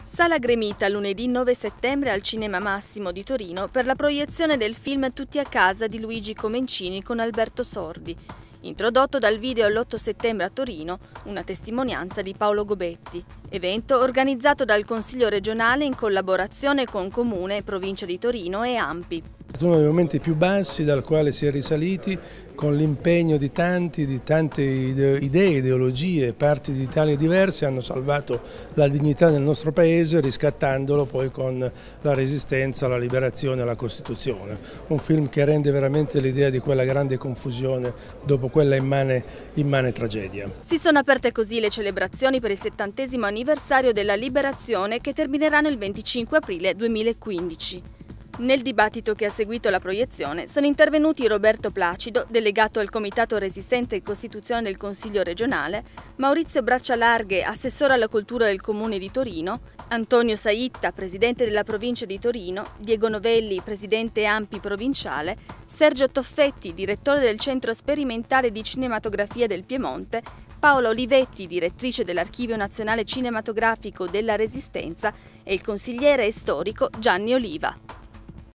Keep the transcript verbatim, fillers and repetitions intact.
Sala gremita lunedì nove settembre al Cinema Massimo di Torino per la proiezione del film Tutti a casa di Luigi Comencini con Alberto Sordi, introdotto dal video l'otto settembre a Torino, una testimonianza di Paolo Gobetti, evento organizzato dal Consiglio regionale in collaborazione con Comune, Provincia di Torino e ANPI. È uno dei momenti più bassi dal quale si è risaliti con l'impegno di tanti, di tante idee, ideologie, parti d'Italia diverse hanno salvato la dignità del nostro paese riscattandolo poi con la resistenza, la liberazione e la Costituzione. Un film che rende veramente l'idea di quella grande confusione dopo quella immane, immane tragedia. Si sono aperte così le celebrazioni per il settantesimo anniversario della liberazione che termineranno il venticinque aprile duemilaquindici. Nel dibattito che ha seguito la proiezione sono intervenuti Roberto Placido, delegato al Comitato Resistente e Costituzione del Consiglio regionale, Maurizio Braccialarghe, assessore alla cultura del Comune di Torino, Antonio Saitta, presidente della Provincia di Torino, Diego Novelli, presidente ANPI provinciale, Sergio Toffetti, direttore del Centro Sperimentale di Cinematografia del Piemonte, Paola Olivetti, direttrice dell'Archivio Nazionale Cinematografico della Resistenza, e il consigliere storico Gianni Oliva.